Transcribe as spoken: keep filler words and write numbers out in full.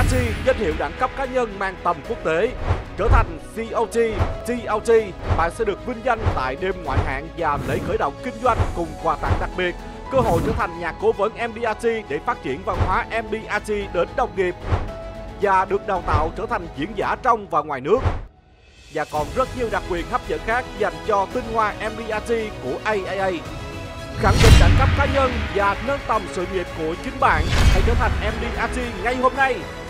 xê danh hiệu đẳng cấp cá nhân mang tầm quốc tế. Trở thành xê o giê, tê lờ giê, bạn sẽ được vinh danh tại đêm ngoại hạng và lễ khởi động kinh doanh cùng quà tặng đặc biệt. Cơ hội trở thành nhà cố vấn em đê rờ tê để phát triển văn hóa em đê rờ tê đến đồng nghiệp. Và được đào tạo trở thành diễn giả trong và ngoài nước. Và còn rất nhiều đặc quyền hấp dẫn khác dành cho tinh hoa em đê rờ tê của a a a. Khẳng định đẳng cấp cá nhân và nâng tầm sự nghiệp của chính bạn. Hãy trở thành em đê rờ tê ngay hôm nay.